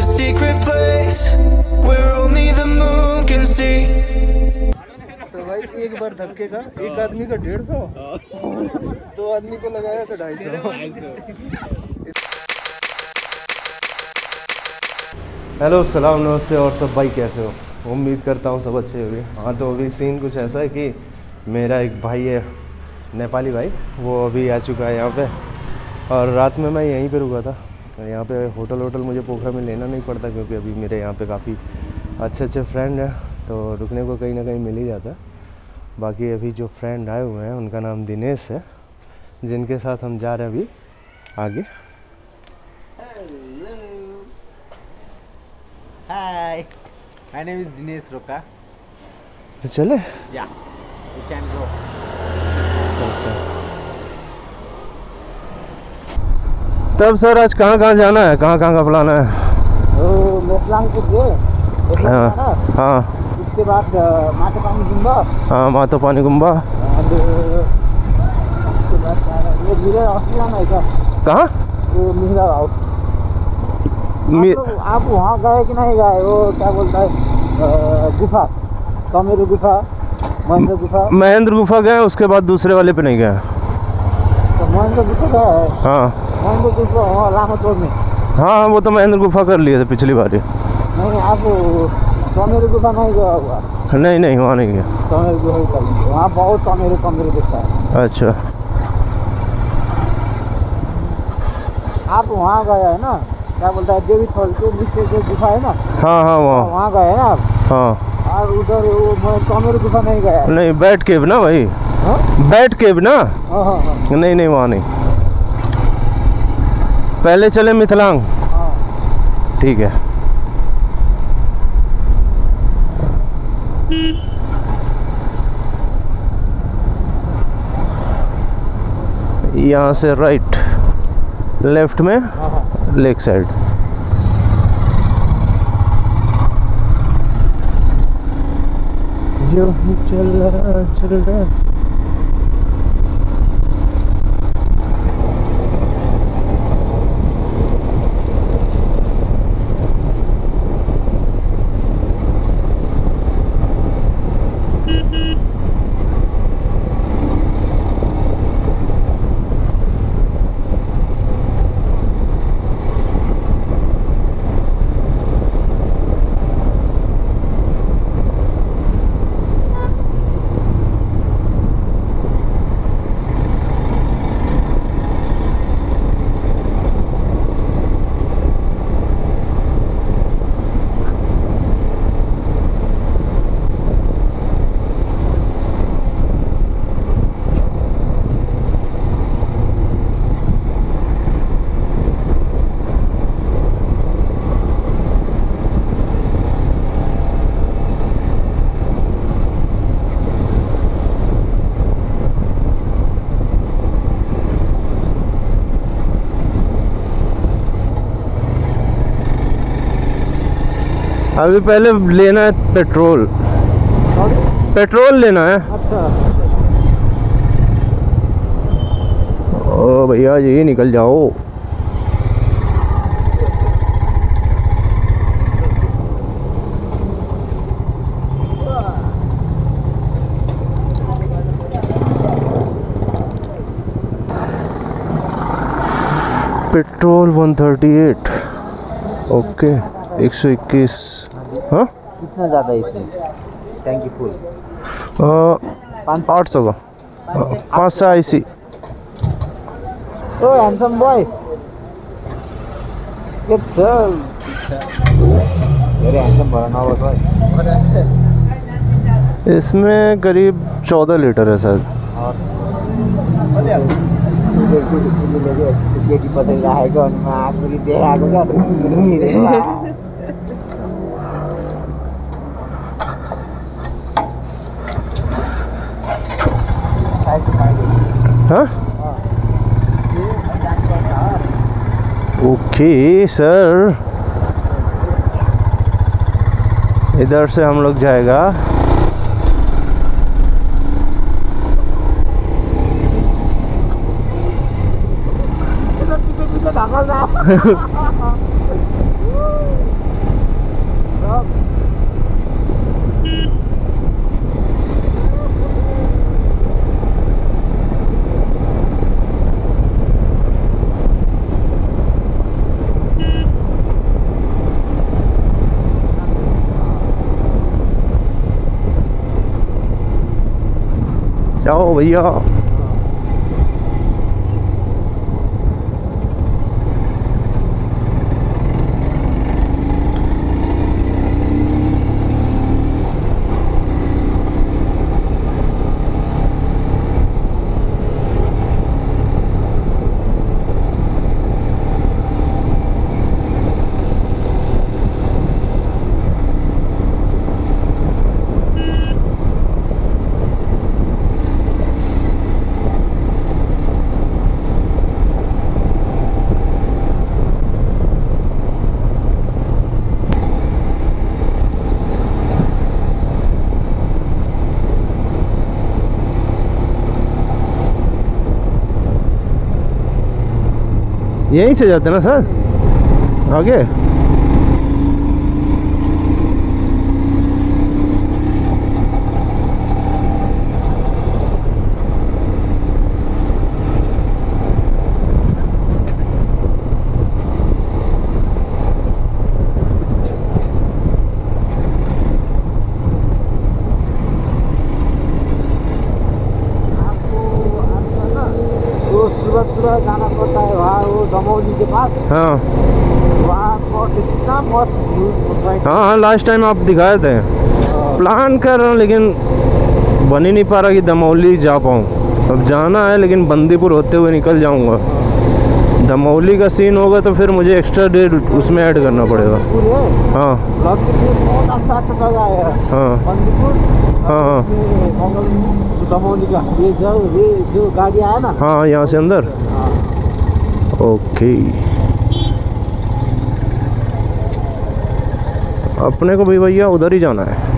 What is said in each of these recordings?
secret place where only the moon can see. तो भाई एक बार धक्के का एक आदमी का 150, 2 आदमी को लगाया तो 250। हेलो सलाम नमस्ते और सब भाई कैसे हो? उम्मीद करता हूँ सब अच्छे होंगे। हाँ तो अभी सीन कुछ ऐसा है कि मेरा एक भाई है नेपाली भाई, वो अभी आ चुका है यहाँ पे और रात में मैं यहीं पे रुका था। यहाँ पे होटल मुझे पोखरा में लेना नहीं पड़ता क्योंकि अभी मेरे यहाँ पे काफ़ी अच्छे फ्रेंड हैं तो रुकने को कहीं ना कहीं मिल ही जाता है। बाकी अभी जो फ्रेंड आए हुए हैं उनका नाम दिनेश है, जिनके साथ हम जा रहे हैं अभी आगे। Hi, my name is Dinesh Roka. तो चले? Yeah, you can go. तब सर आज कहाँ जाना है, कहाँ का प्लान है? तो मेटलांग से गए। हाँ हाँ। उसके बाद मातोपानी गुम्बा। हाँ मातोपानी गुम्बा। उसके बाद वो मिरर हाउस जाना है क्या? कहाँ? वो मिरर हाउस। आप वहाँ गए कि नहीं गए? वो क्या बोलता है गुफा, तमेरू गुफा, महेंद्र गुफा। महेंद्र गुफा गए, उसके बाद दूसरे वाले पे नहीं गए। तो महेंद्र गुफा गए? हाँ महेंद्र गुफा वहाँ लामा तोड़ में। हाँ वो तो महेंद्र गुफा कर लिए थे पिछली बार ही। नहीं आप तमेरू गुफा नहीं गया हुआ? नहीं वहाँ नहीं गया। तमेरू गुफा ही कर, वहाँ बहुत तमेरू दिखता है। अच्छा आप वहाँ गए है ना, क्या बोलता है देवी स्थल के नीचे जो गुफा है ना? हाँ वहाँ गए ना आप? हाँ। और उधर वो तमेरू गुफा नहीं गया? नहीं बैट केव ना भाई। हाँ? बैट केव ना? हाँ। नहीं वहाँ नहीं। पहले चले मिथिलांग। हाँ ठीक है। यहाँ से राइट, लेफ्ट में लेक साइड। जो चल रहा अभी पहले लेना है पेट्रोल लेना है। अच्छा ओ भैया जी निकल जाओ। पेट्रोल 138। ओके 121। हाँ कितना ज़्यादा है इसमें? टैंकी फुल 800 का 500 IC। तो हैंडसम बॉय वेरी हैंडसम भरना होगा। इसमें करीब 14 लीटर है शायद। हाँ ओके सर, इधर से हम लोग जाएगा जाओ भैया। यहीं से जाते ना सर आगे? सुबह जाना पड़ता है वहाँ वो दमौली के पास। हाँ वहाँ पर कितना मस्त व्यू होता है। हाँ लास्ट टाइम आप दिखाए थे। प्लान कर रहा हूँ लेकिन बन ही नहीं पा रहा कि दमौली जा पाऊँ। अब जाना है लेकिन बंदीपुर होते हुए निकल जाऊँगा। दमौली का सीन होगा तो फिर मुझे एक्स्ट्रा डेट उसमें ऐड करना पड़ेगा। हाँ बहुत अच्छा जगह है। हाँ बंदीपुर। हाँ दमौली का ये जो गाड़ी आया ना। हाँ यहाँ से अंदर। ओके अपने को भी भैया उधर ही जाना है।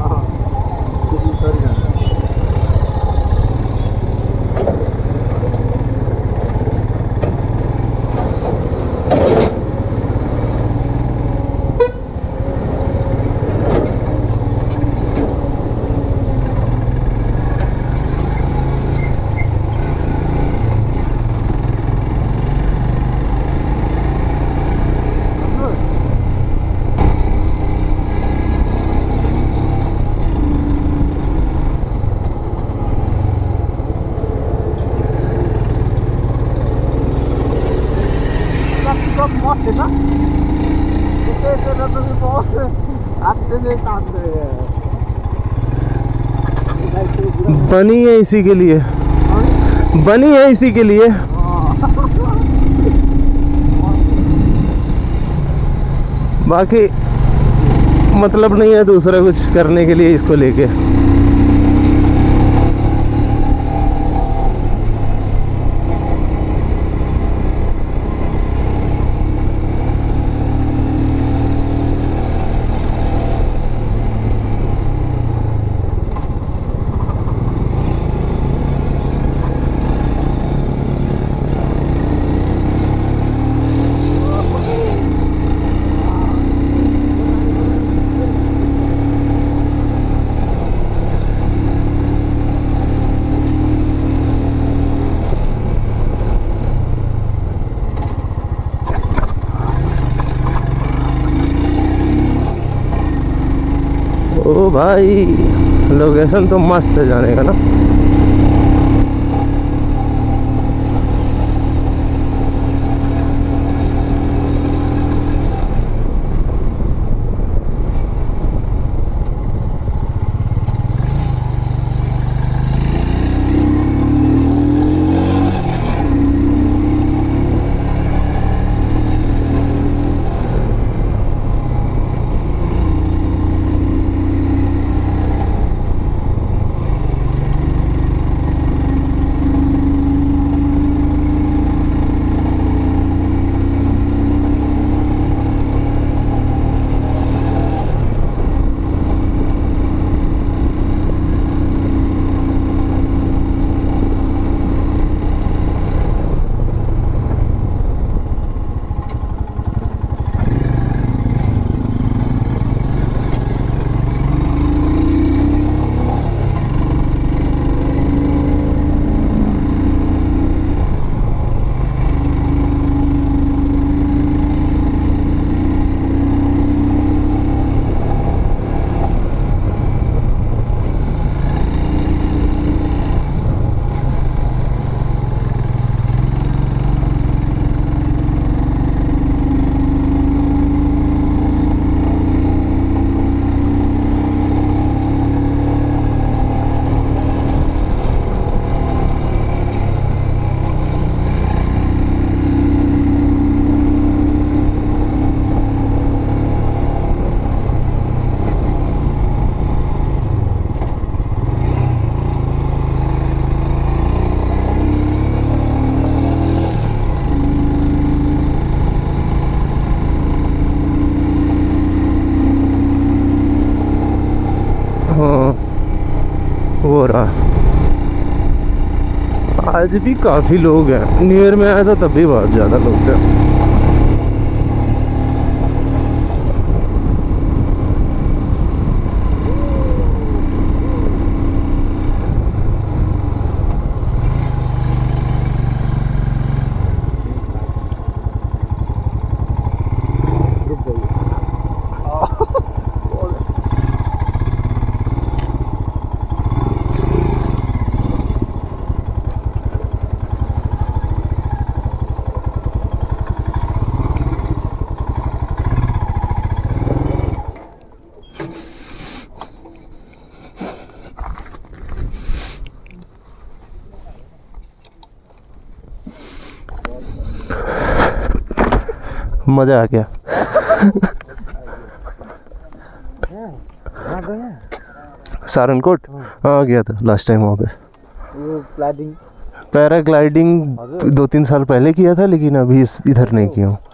मस्त है ना। ऐसे तो बहुत अच्छे से काम कर रहे हैं। बनी है इसी के लिए, बनी है इसी के लिए। बाकी मतलब नहीं है दूसरा कुछ करने के लिए इसको लेके। ओ भाई लोकेशन तो मस्त है जाने का ना। रहा है। आज भी काफ़ी लोग हैं, न्यू ईयर में आया था तब भी बहुत ज़्यादा लोग थे। मज़ा आ गया। सारनकोट हाँ गया था लास्ट टाइम वहाँ पे। पैराग्लाइडिंग 2-3 साल पहले किया था, लेकिन अभी इधर नहीं किया हूँ।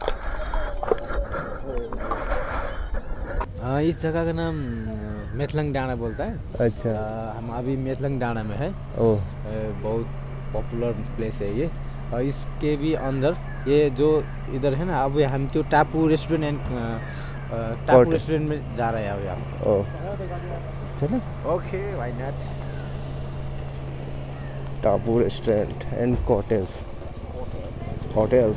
इस जगह का नाम मेथलंग डाँडा बोलता है। अच्छा। हम अभी मेथलंग डाँडा में है। ओह, बहुत पॉपुलर प्लेस है ये। और इसके भी अंदर ये जो इधर है ना, अब हम तो टापू रेस्टोरेंट में जा रहे हैं अभी हम। ओह, चलो। Okay, why not. Tapu restaurant and cottage.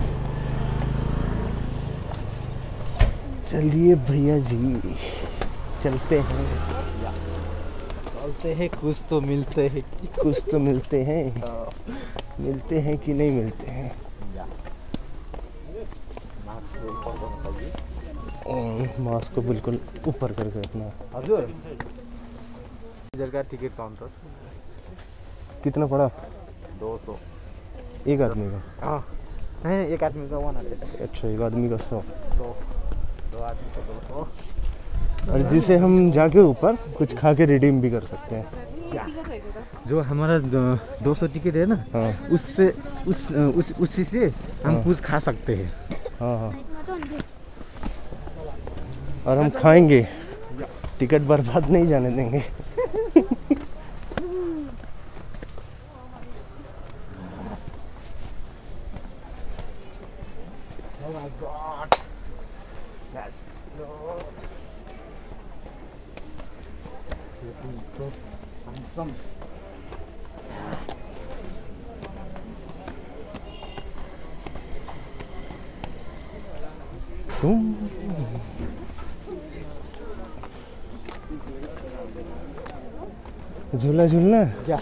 चलिए भैया जी, चलते हैं। कुछ तो मिलते हैं। मिलते हैं कि नहीं मिलते हैं। मास्क को बिल्कुल ऊपर करके रखना। इधर का टिकट काउंटर कितना पड़ा? 200 एक आदमी का? हाँ नहीं, एक आदमी का 100। अच्छा, एक आदमी का 100। 2 आदमी का 200। और जिसे हम जाके ऊपर कुछ खा के रिडीम भी कर सकते हैं। जो हमारा 200 टिकट है ना, हाँ, उससे उसी से हम कुछ खा सकते हैं। हाँ। और हम खाएंगे, टिकट बर्बाद नहीं जाने देंगे। Oh my God. Let's go. Looking so handsome. झूला झूलना क्या?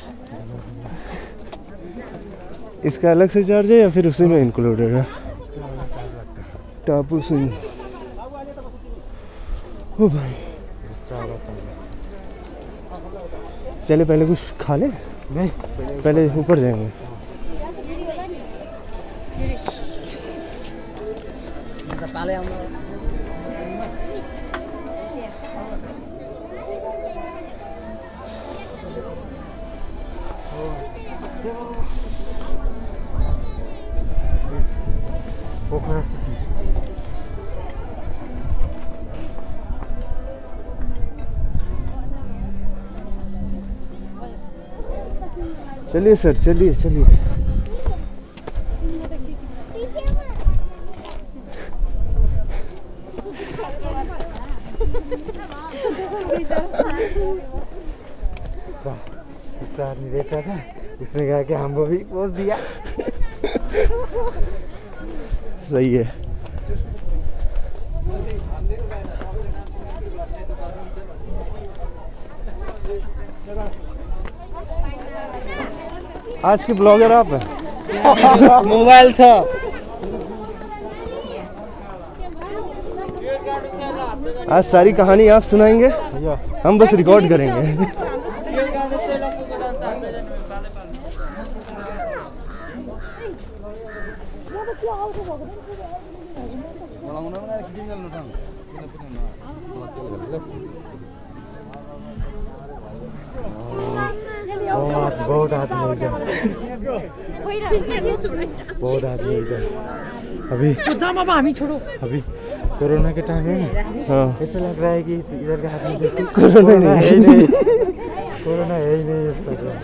इसका अलग से चार्ज है या फिर उसी में इंक्लूडेड है? टापू सिंह। ओ भाई, चले पहले कुछ खा ले। नहीं, पहले ऊपर जाएंगे। पोखरा सिटी। चलिए सर, चलिए। इस आदमी देख रहा था, इसमें कहा कि हमको भी पोज दिया। सही है। आज के ब्लॉगर आप हैं? मोबाइल था। आज सारी कहानी आप सुनाएंगे, हम बस रिकॉर्ड करेंगे। बहुत आदमी इधर। अभी अभी कोरोना के टाइम है ना, हाँ, ऐसा लग रहा है कि इधर का आदमी कोरोना नहीं। कोरोना है ही नहीं इसका तो।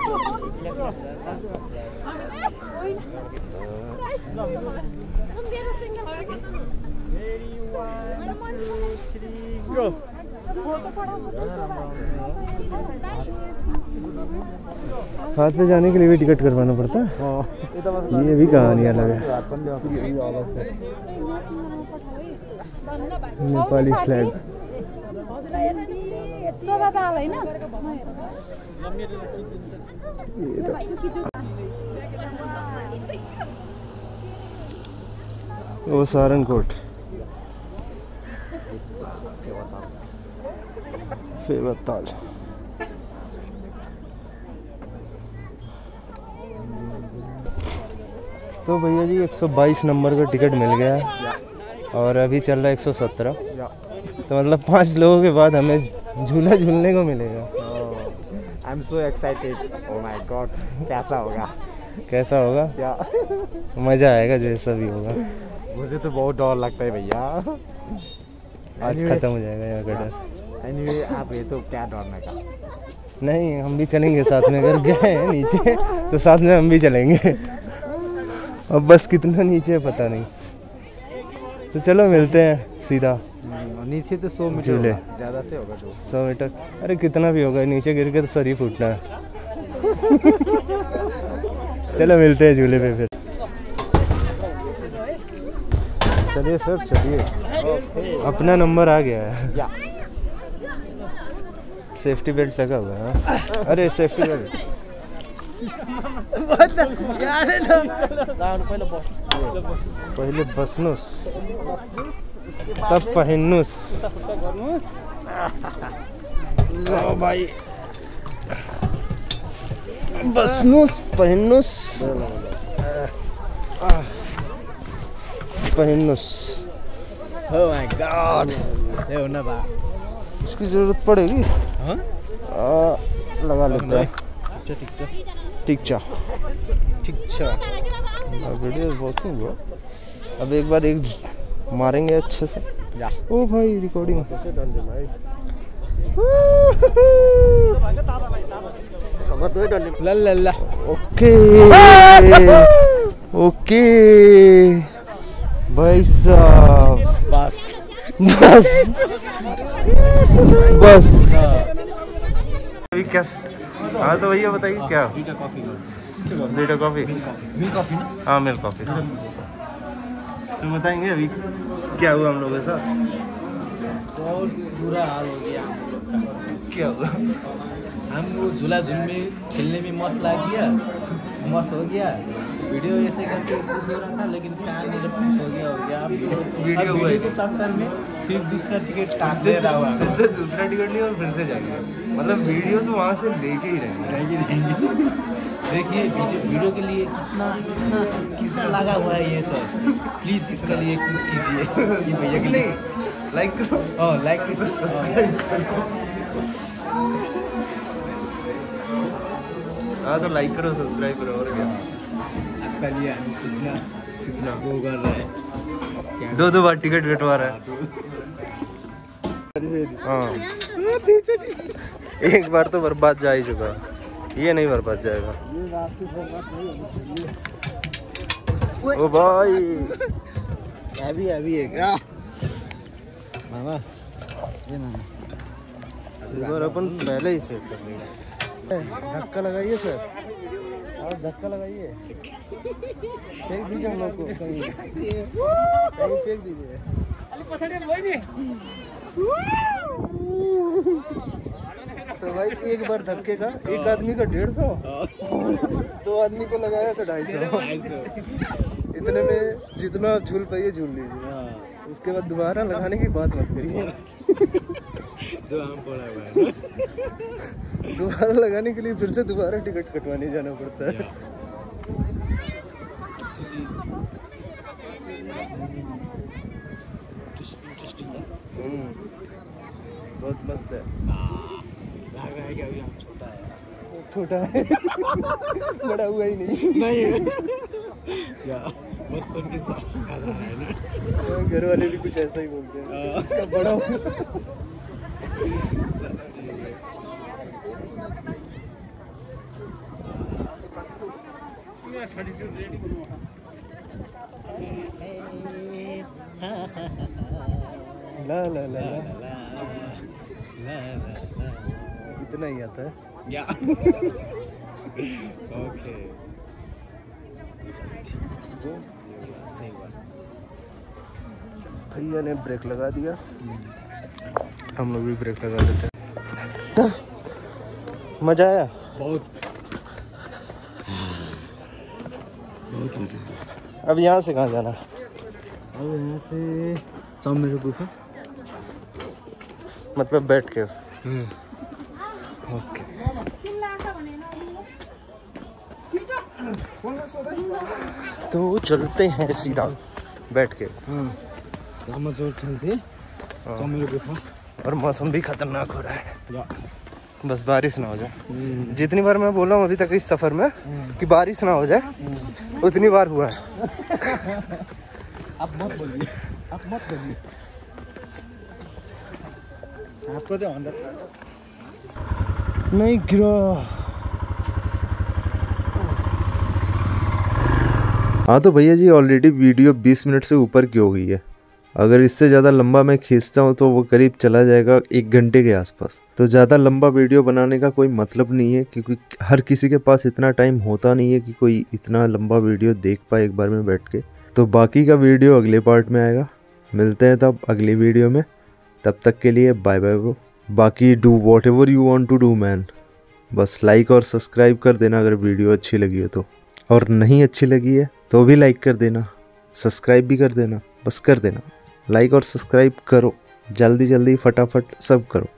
हाथ पे जाने के लिए भी टिकट करवाना पड़ता है। ये भी कहानी अलग है। नेपाली फ्लैग वो सारनकोट फेवताल। तो भैया जी 122 नंबर का टिकट मिल गया है और अभी चल रहा है 117। तो मतलब 5 लोगों के बाद हमें झूला झूलने को मिलेगा। I am so excited. Oh my god, कैसा होगा? कैसा होगा? क्या मज़ा आएगा जैसा भी होगा। मुझे तो बहुत डर लगता है भैया। आज खत्म हो जाएगा यहाँ का डर। एनीवे आप ये तो क्या डरने का। नहीं, हम भी चलेंगे साथ में। अगर गए हैं नीचे तो साथ में हम भी चलेंगे। अब बस कितना नीचे है पता नहीं। तो चलो मिलते हैं सीधा। नीचे तो 100 मीटर झूले ज़्यादा से होगा। 100 मीटर, अरे कितना भी होगा, नीचे गिर के तो सर ही फूटना है। चलो मिलते हैं झूले पे फिर। चलिए सर, चलिए। अपना नंबर आ गया है। सेफ्टी बेल्ट लगा हुआ है। अरे सेफ्टी बेल्ट पहले बसनुस तब पहनुस। लो भाई, बसनुस पहनुस पहनुस। ओह माय गॉड, ये होना बा। इसकी जरूरत पड़ेगी। हाँ, लगा लेते हैं। टिकचा वीडियो बहुत हुआ। अब एक बार एक मारेंगे अच्छे से। ओ भाई रिकॉर्डिंग। ओके ओके भाई साहब, बस बस बस। अभी क्या? हाँ तो भैया बताइए क्या? 2 कॉफ़ी। मिल्क कॉफ़ी ना? हाँ मिल्क कॉफ़ी। तो बताएंगे अभी क्या हुआ हम लोगों के साथ। बहुत बुरा हाल हो गया हम लोग का। क्या हुआ? हम वो झूला झूल में खेलने में मस्त लग गया, मस्त हो गया। वीडियो ऐसे करके खुश हो रहा था, लेकिन फैन मेरे खुश हो गया वीडियो हुआ तो चक्कर में फिर दूसरा टिकट काट दे रहा हुआ। फिर से दूसरा टिकट लिया और फिर से जाएंगे। मतलब वीडियो तो वहाँ से लेके ही रहेंगे। देखिए वीडियो के लिए कितना कितना कितना लगा हुआ है ये सब। प्लीज़ इसके लिए कुछ कीजिए। ये भैया के लिए लाइक करो। लाइक कीजिए, सब्सक्राइब करो। हाँ तो लाइक करो, सब्सक्राइब करो और क्या। आपका लिए कितना वो कर रहा है। 2 बार टिकट कटवा रहा है। हाँ एक बार तो बर्बाद जा ही चुका, ये नहीं बर्बाद जाएगा। ओ भाई अभी है क्या मामा? ये मामा इस बार अपन पहले ही सेट कर लेंगे। धक्का लगाइए सर, और धक्का लगाइए। फेंक दीजिए हम लोग को कहीं फेंक दीजिए। तो भाई एक बार धक्के का एक आदमी का 150, 2 आदमी को लगाया तो 250। इतने में जितना आप झूल पाइए झूल लीजिए। उसके बाद दोबारा लगाने की बात मत करिए। जो हम पड़ा हुआ है ना। दोबारा लगाने के लिए फिर से दोबारा टिकट कटवाने जाना पड़ता है। बहुत मस्त है। लग रहा है कि अभी हम छोटा है बड़ा हुआ ही नहीं क्या बचपन के साथ है ना। घर वाले भी कुछ ऐसा ही बोलते हैं बड़ा ला ला ला इतना ही आता है या ओके सही बात। भैया ने ब्रेक लगा दिया, हम लोग भी ब्रेक लगा देते हैं। तो मजा आया बहुत। अब यहाँ से कहाँ जाना? अब यहाँ से चाउमीन गुफा, मतलब बैठ के। ओके तो चलते हैं सीधा बैठ के। हम जोर चलते चाउमीन गुफा। और मौसम भी खतरनाक हो रहा है, बस बारिश ना हो जाए। जितनी बार मैं बोला हूँ अभी तक इस सफर में कि बारिश ना हो जाए, उतनी बार हुआ है। आप मत बोलिए, आप मत बोलिए। आपको जो अंदर नहीं गिरा। हाँ तो भैया जी ऑलरेडी वीडियो 20 मिनट से ऊपर की हो गई है। अगर इससे ज़्यादा लंबा मैं खींचता हूँ तो वो करीब चला जाएगा 1 घंटे के आसपास। तो ज़्यादा लंबा वीडियो बनाने का कोई मतलब नहीं है, क्योंकि हर किसी के पास इतना टाइम होता नहीं है कि कोई इतना लंबा वीडियो देख पाए एक बार में बैठ के। तो बाकी का वीडियो अगले पार्ट में आएगा, मिलते हैं तब अगली वीडियो में। तब तक के लिए बाय बाय ब्रो। बाकी do whatever you want to do man. बस लाइक और सब्सक्राइब कर देना अगर वीडियो अच्छी लगी हो तो, और नहीं अच्छी लगी है तो भी लाइक कर देना, सब्सक्राइब भी कर देना। बस कर देना, लाइक और सब्सक्राइब करो, जल्दी जल्दी फटाफट सब करो।